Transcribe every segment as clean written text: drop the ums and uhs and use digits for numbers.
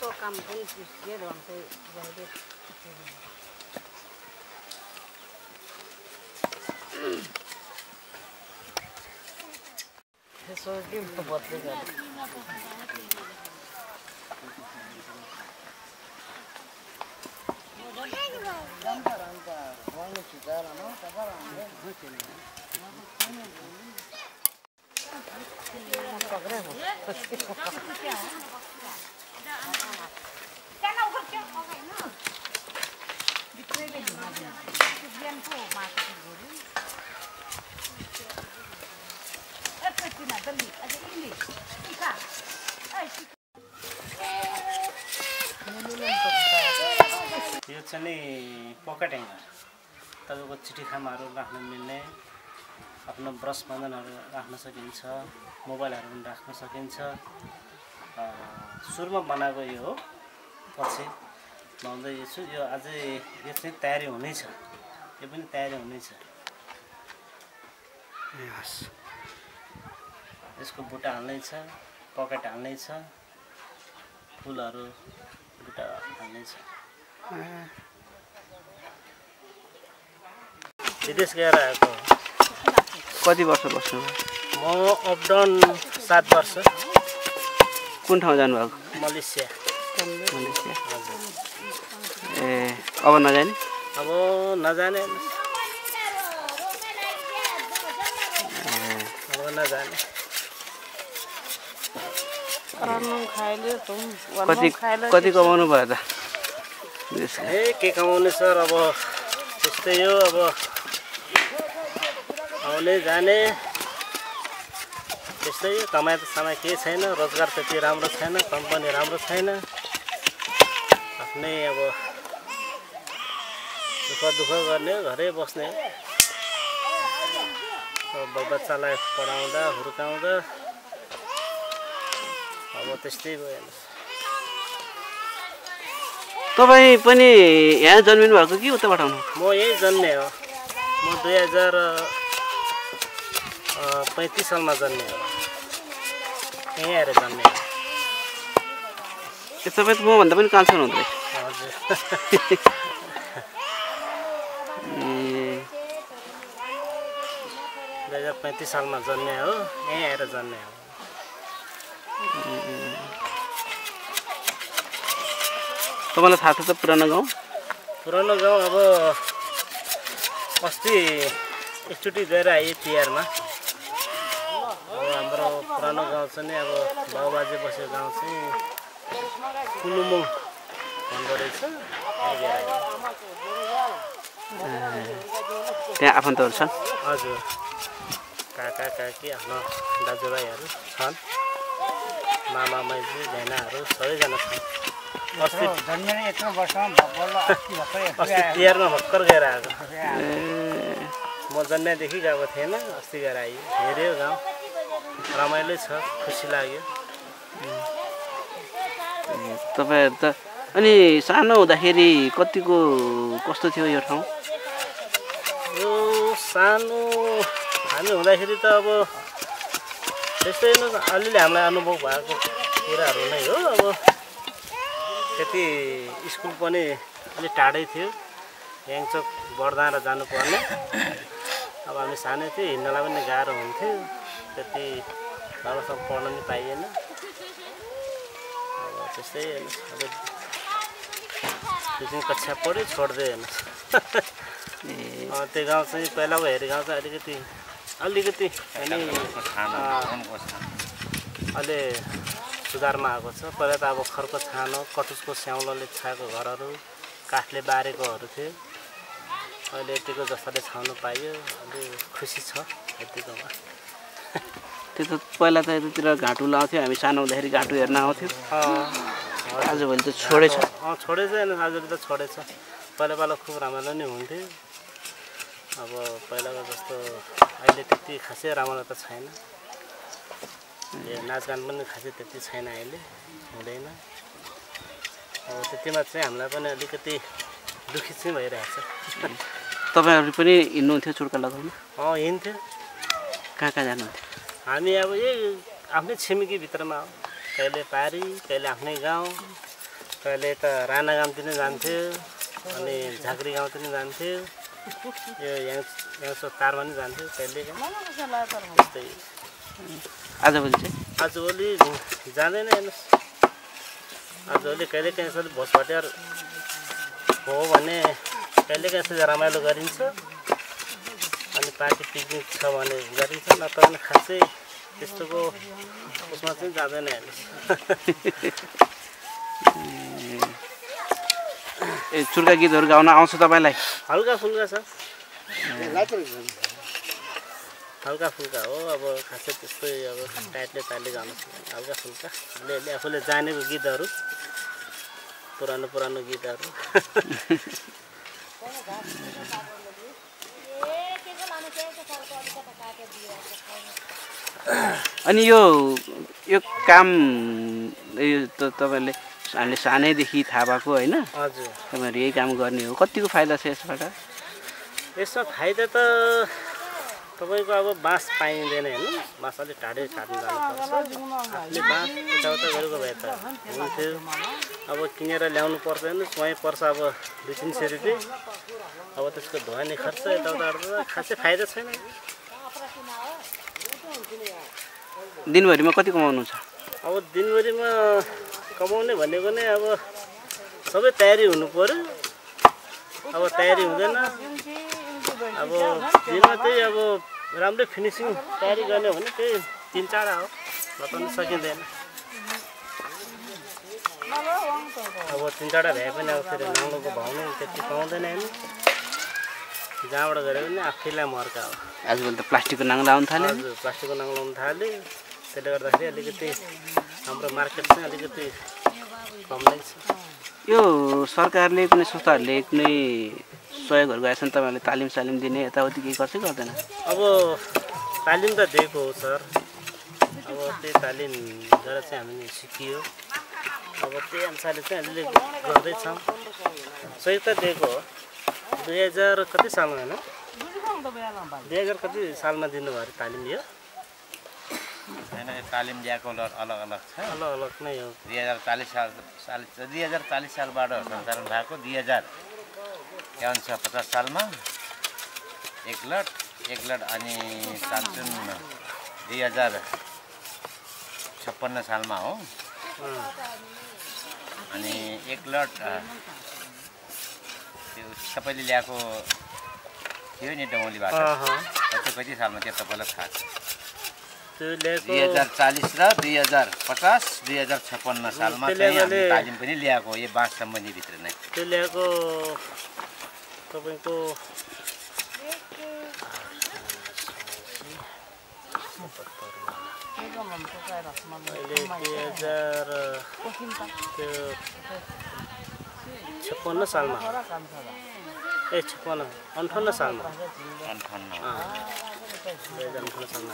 को काम पनि के रहन्छ जहिले यसो दिन त बत्दै गयो यो चाहिँ पकेट ह्याङ्गर तपाईँको चिठीखामाहरू राख्न मिल्ने आफ्नो ब्रस बन्धनहरू राख्न सकिन्छ मोबाइलहरू पनि राख्न सकिन्छ सुरुमा बनाएको यो हो पछि भन्दैछु यो अझै यो चाहिँ तयारी हुनेछ यो पनि तयारी हुनेछ यसको बुट्टा हाल्नै छ पकेट हाल्नै छ फुलहरू बुट्टा हाल्नै छ विदेश गएर आएको कति वर्ष बस्नु म अपडाउन 7 वर्ष कुन ठाउँ जानुभएको मलेसिया ए अब नजाने अब नजाने अब नजाने कति कमाउनु भयो त के कमाउने सर अब त्यस्तै हो अब आउने जाने त्यस्तै कमाइ त समय केही छैन रोजगार त्यति राम्रो छैन कम्पनी राम्रो छैन आफ्नै अब दुःख गर्ने घरै बस्ने बच्चालाई पढाउँदा हुर्काउँदा अब त्यस्तै भयो तपाईँ पनि यहाँ जन्मिनु भएको कि उताबाट आउनु म यही जन्मे हो म 2035 सालमा जन्मे हो यहीँ आएर जन्मे हो तपाईँ त मभन्दा पनि कान्छो हुनुहुँदो रहेछ हजुर 2035 सालमा जन्मे हो यहीँ आएर जन्मे हो तपाईँलाई थाहा छ त पुरानो गाउँ अब अस्ति एकचोटि गएर आएँ तिहारमा अब हाम्रो पुरानो गाउँ चाहिँ अब बाबुबाजे बसेको गाउँ चाहिँ कुलुमुङ भन्दो रहेछ त्यहाँ आफन्तहरू छन् हजुर काका काकी आफ्नो दाजुभाइहरू छन् मामा माइजू भेनाहरू सबैजना छन् अस्ति तिहारमा भर्खर गएर आएको म जन्मेदेखि गएको थिएन अस्ति गएर आयो हेऱ्यो गाउँ रमाइलो छ खुसी लाग्यो तपाईँ त अनि सानो हुँदाखेरि कस्तो थियो यो ठाउँ यो सानो हामी हुँदाखेरि त अब त्यस्तै अलिअलि हामीलाई अनुभव भएको कुराहरू नै हो अब त्यति स्कुल पनि अलिक टाढै थियो याङचोक बढ्दा र जानुपर्ने अब हामी सानै थियो हिँड्नलाई पनि गाह्रो हुन्थ्यो त्यति राम्रोसँग पढ्न पनि पाइएन अब त्यस्तै अब 2-3 कक्षा पढ्यो छोड्दै हेर्नुहोस् त्यो गाउँ चाहिँ पहिलाको हेरी गाउँ चाहिँ अलिकति अहिले सुधारमा आएको छ पहिला त अब खरको छानो कटुसको स्याउलोले छाएको घरहरू काठले बारेकोहरू थियो अहिले यतिको जस्तोले छाउनु पाइयो अलि खुसी छ यतिकोमा त्यो त पहिला त यतातिर घाँटु लाउँथ्यो हामी सानो हुँदाखेरि घाँटु हेर्न आउँथ्यो आजभोलि त छोडेछ छोडेछ आजभोलि त छोडेछ पहिला खुब रमाइलो नै हुन्थ्यो अब पहिलाको जस्तो अहिले त्यति खासै रमाइलो त छैन नाचगान पनि खासै त्यति छैन अहिले हुँदैन अब त्यतिमा चाहिँ हामीलाई पनि अलिकति दुखी चाहिँ भइरहेछ तपाईँहरू पनि हिँड्नुहुन्थ्यो चुड्का लगाउनु हिँड्थ्यो कहाँ जानुहुन्थ्यो हामी अब यही आफ्नै छिमेकी भित्रमा हो कहिले पारी कहिले आफ्नै गाउँ कहिले त राणा गाउँतिर जान्थ्यो अनि झाँक्री गाउँतिर जान्थ्यो यो यहाँ तारमा नि जान्थ्यो कहिले त्यस्तै आजभोलि चाहिँ आजभोलि जाँदैन हेर्नुहोस् आजभोलि कहिले काहीँ यसरी भोजभटेर हो भने कहिले काहीँ यसरी रमाइलो गरिन्छ अनि पार्टी पिकनिक छ भने गरिन्छ नत्र भने खासै त्यस्तोको उसमा चाहिँ जाँदैन हेर्नुहोस् ए चुर्का गीतहरू गाउन आउँछ तपाईँलाई हल्का फुल्का छ हल्का फुल्का हो अब खासै त्यस्तै अब टाइटले गाउनु हल्का फुल्का अलिअलि आफूले जानेको गीतहरू पुरानो गीतहरू अनि यो काम यो त तपाईँले हामीले सानैदेखि थाहा भएको होइन हजुर तपाईँहरू यही काम गर्ने हो कतिको फाइदा छ यसबाट यसमा फाइदा त तपाईँको अब बाँस पाइँदैन होइन बाँस अलिक टाढै काट्नु जानुपर्छ आफूले बाँस यताउता गरेको भए त हुन्थ्यो अब किनेर ल्याउनु पर्दैन वहीँ पर्छ अब 200-300 रुपियाँ अब त्यसको धुवानी खर्च यताउता खासै फाइदा छैन दिनभरिमा कति कमाउनु छ अब दिनभरिमा कमाउने भनेको नै अब सबै तयारी हुनु पर्यो अब तयारी हुँदैन अब दिनमा त्यही अब राम्रै फिनिसिङ तयारी गर्ने भने त्यही 3-4 हो बताउनु सकिँदैन अब 3-4 भए पनि अब फेरि नाङ्लोको भाउ नै त्यति पाउँदैन होइन जहाँबाट गऱ्यो भने आफैलाई मर्का हो आजकल त प्लास्टिकको नाङ्लो आउनु थाल्यो हजुर प्लास्टिकको नाङ्लो आउनु थाल्यो त्यसले गर्दाखेरि अलिकति हाम्रो मार्केट चाहिँ अलिकति कम नै छ यो सरकारले कुनै संस्थाहरूले कुनै सहयोगहरू गरेका छन् तपाईँहरूले तालिम दिने यताउति केही गर्छ गर्दैन अब तालिम त दिएको हो सर अब त्यही तालिमबाट चाहिँ हामीले सिकियो अब त्यही अनुसारले चाहिँ अलिअलि गर्दैछौँ सही त दिएको हो 2000 कति सालमा होइन 2000 कति सालमा दिनुभयो अरे तालिम यो होइन तालिम दिएको अलग अलग छ अलग नै हो 2040 सालबाट सञ्चालन भएको 2050 सालमा एक लट अनि सामसुन 2056 सालमा हो अनि एक लट त्यो तपाईँले ल्याएको थियो नि डमौलीबाट कति सालमा त्यो तपाईँलाई थाहा छ 2040 र 2050 2056 सालमा चाहिँ हामीले तालिम पनि ल्याएको यो बाँस सम्बन्धी भित्र नै त्यो ल्याएको तपाईँको अहिले 2056 सालमा 58 सालमा 2058 सालमा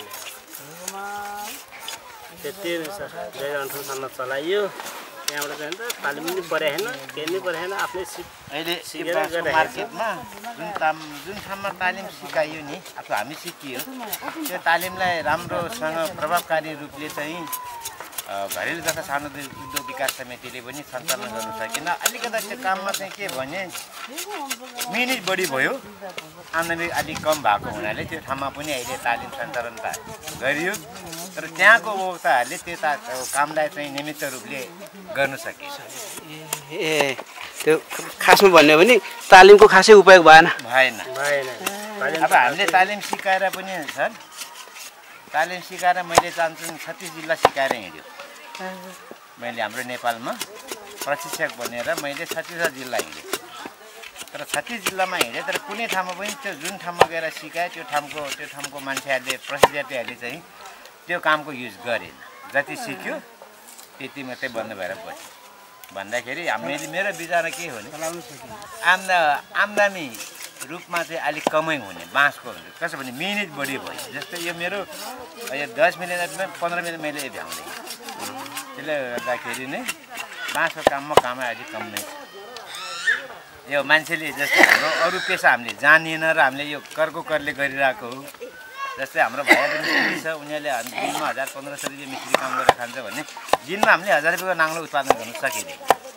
त्यति सर 2058 सालमा चलाइयो त्यहाँबाट चाहिँ त तालिम पनि परेन केही पनि परेन आफ्नै अहिले मार्केटमा जुन ठाउँमा तालिम सिकाइयो नि अथवा हामी सिकियो त्यो तालिमलाई राम्रोसँग प्रभावकारी रूपले चाहिँ घरेलु तथा सानो उद्योग विकास समितिले पनि सञ्चालन गर्न सकेन अलिकति त्यो काममा चाहिँ के भने मिहिनेत बढी भयो आम्दानी अलिक कम भएको हुनाले त्यो ठाउँमा पनि अहिले तालिम सञ्चालन त गरियो तर त्यहाँको उपभोक्ताहरूले त्यो कामलाई चाहिँ नियमित रूपले गर्न सके ए त्यो खासमा भन्यो भने तालिमको खासै उपयोग भएन अब हामीले तालिम सिकाएर पनि सर तालिम सिकाएर मैले चाहन्छु 36 जिल्ला सिकाएर हिँड्यो मैले हाम्रो नेपालमा प्रशिक्षक बनेर मैले 36 जिल्ला हिँडेँ तर 36 जिल्लामा हिँडेँ तर कुनै ठाउँमा पनि त्यो जुन ठाउँमा गएर सिकाएँ त्यो ठाउँको मान्छेहरूले प्रशिक्षकहरूले चाहिँ त्यो कामको युज गरेन जति सिक्यो त्यति मात्रै बन्द भएर बस्यो भन्दाखेरि मेरो विचार के हो भने आम्दानी रूपमा चाहिँ अलिक कमै हुने बाँसको कसो भने मिहिनेत बढी भयो जस्तै यो मेरो 10 मिनटमा 15 मिनट मैले भ्याउँदैन त्यसले गर्दाखेरि नै बाँसको काममा कामै अलिक कम नै छ यो मान्छेले जस्तै हाम्रो अरू पेसा हामीले जानिएन र हामीले यो करले गरिरहेको हो जस्तै हाम्रो भाइ पनि मिस्त्री छ उनीहरूले दिनमा 1000-1500 रुपियाँ मिस्त्री काम गरेर खान्छ भने दिनमा हामीले 1000 रुपियाँको नाङ्लो उत्पादन गर्न सकिँदैन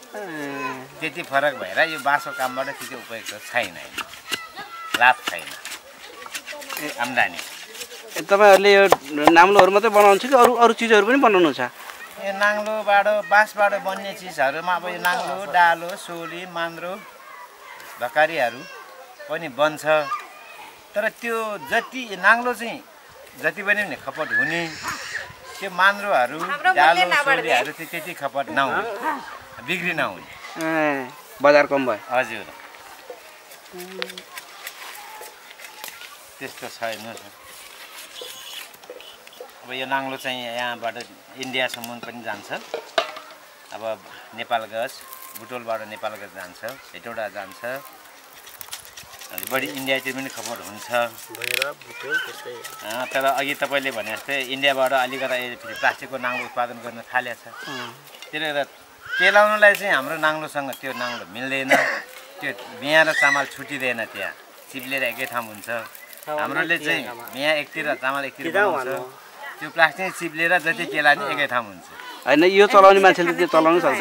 त्यति फरक भएर यो बाँसको कामबाट त्यति उपयुक्त छैन, लाभ छैन आम्दानी। तपाईँहरूले यो नाङ्लोहरू मात्रै बनाउनुहुन्छ कि अरू अरू चिजहरू पनि बनाउनुहुन्छ? यो नाङ्लोबाट बाँसबाट बन्ने चिजहरूमा अब यो नाङ्लो, डालो, सोली, मान्द्रो, भकारीहरू पनि बन्छ। तर त्यो जति नाङ्लो चाहिँ जति पनि खपत हुने, त्यो मान्द्रोहरू, डालो, सोलीहरू चाहिँ त्यति खपत नहुने, बिक्री नहुने, बजार कम भयो। हजुर त्यस्तो छैन। अब यो नाङ्लो चाहिँ यहाँबाट इन्डियासम्म पनि जान्छ। अब नेपाल गज, बुटोलबाट नेपाल गज जान्छ, हेटौँडा जान्छ, बढी इन्डियातिर पनि खबर हुन्छ। तर अघि तपाईँले भने जस्तै इन्डियाबाट अलिकता फेरि प्लास्टिकको नाङ्लो उत्पादन गर्न थालेको छ। त्यसले गर्दा केलाउनलाई चाहिँ हाम्रो नाङ्लोसँग त्यो नाङ्लो मिल्दैन, त्यो बिहा र चामल छुटिँदैन, त्यहाँ चिप्लेर एकै ठाउँ हुन्छ। हाम्रोले चाहिँ बिहा एकतिर चामल एकतिर बनाउँछ, त्यो प्लास्टिक चिप्लेर जति केला नि एकै ठाउँ हुन्छ। होइन यो चलाउने मान्छेले त्यो चलाउनै सक्छ।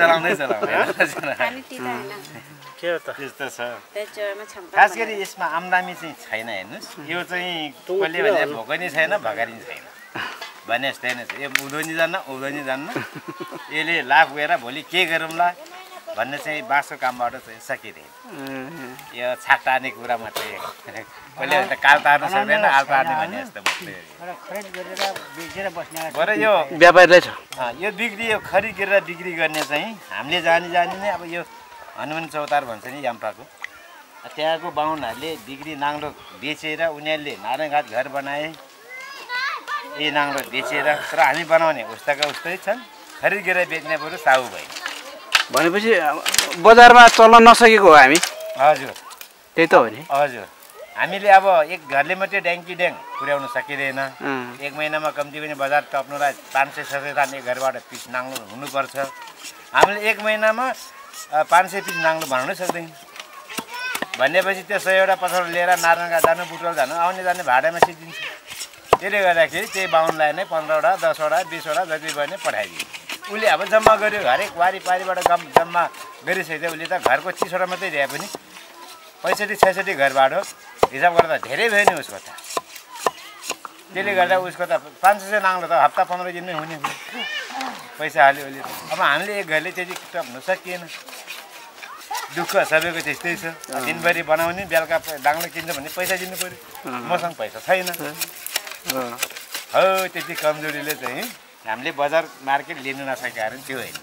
त्यस्तो छ। खास गरी यसमा आम्दानी चाहिँ छैन। हेर्नुहोस्, यो चाहिँ कसले भने भोकनी छैन, भकारी छैन भने जस्तै नै छ। यो उधोनी जान्न, उधोनी जान्न, यसले लाभ गएर भोलि के गरौँला भन्ने चाहिँ बाँसको कामबाट चाहिँ सकिँदैन। यो छाक टार्ने कुरा मात्रै, कसले भने काल तार्न सक्दैन, आल तार्ने भन्ने जस्तो मात्रै। बरु यो व्यापारीलाई छ यो बिक्री, यो खरिद गरेर बिक्री गर्ने चाहिँ हामीले जानी नै। अब यो हनुमान चौतार भन्छ नि याम्पाको, त्यहाँको बाहुनहरूले बिक्री नाङ्लो बेचेर उनीहरूले नारायणघाट घर बनाए, यी नाङ्लो बेचेर। तर हामी बनाउने उस्ताका उस्तै छन्, खरिद गरेर बेच्ने बरु साहु भयो। भनेपछि बजारमा चल्न नसकेको हो हामी। हजुर त्यही त हो नि। हजुर हामीले अब एक घरले मात्रै ड्याङ्की ड्याङ पुर्याउन सकिँदैन। एक महिनामा कम्ती पनि बजार टप्नुलाई 500-600 थान एक घरबाट पिस नाङ्लो हुनुपर्छ। हामीले एक महिनामा 500 पिस नाङ्लो बनाउनै सक्दैन भनेपछि त्यो 100वटा पसलबाट लिएर नारायणघाट जानु, बुटोल जानु, आउने जाने भाडामा सिद्धिन्छ। त्यसले गर्दाखेरि त्यही बाहुनलाई नै 15वटा 10वटा 20वटा जति भयो भने पठाइदियो। उसले अब जम्मा गर्यो, हरेक वारिपारिबाट जम्मा गरिसक्यो। उसले त घरको 30वटा मात्रै ल्याए पनि 65-66 घरबाट हिसाब गर्दा धेरै भयो नि उसको त। त्यसले गर्दा उसको त 500 नाङ्लो त हप्ता 15 दिनमै हुने पैसा हाल्यो उसले। अब हामीले एक घरले त्यति टप्नु सकिएन। दुःख सबैको त्यस्तै छ। दिनभरि बनाउने, बेलुका डाङ्लो किन्छ भने पैसा दिनु पऱ्यो, मसँग पैसा छैन। हो त्यति कमजोरीले चाहिँ हामीले बजार मार्केट लिनु नसकेको कारण त्यो होइन।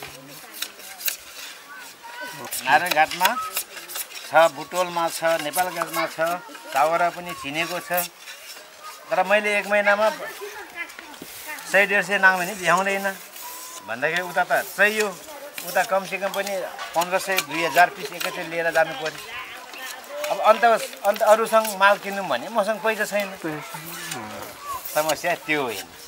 नारायणघाटमा छ, बुटोलमा छ, नेपालगञ्जमा छ, चावरा पनि चिनेको छ। तर मैले एक महिनामा 100-150 नाङ्लो नि भ्याउँदैन भन्दाखेरि उता त चाहियो, उता कमसेकम पनि 1500-2000 पिस एकैचोटि लिएर जानु पर्यो। अब अन्त अरूसँग माल किन्नु भने मसँग पैसा छैन। समस्या त्यो होइन।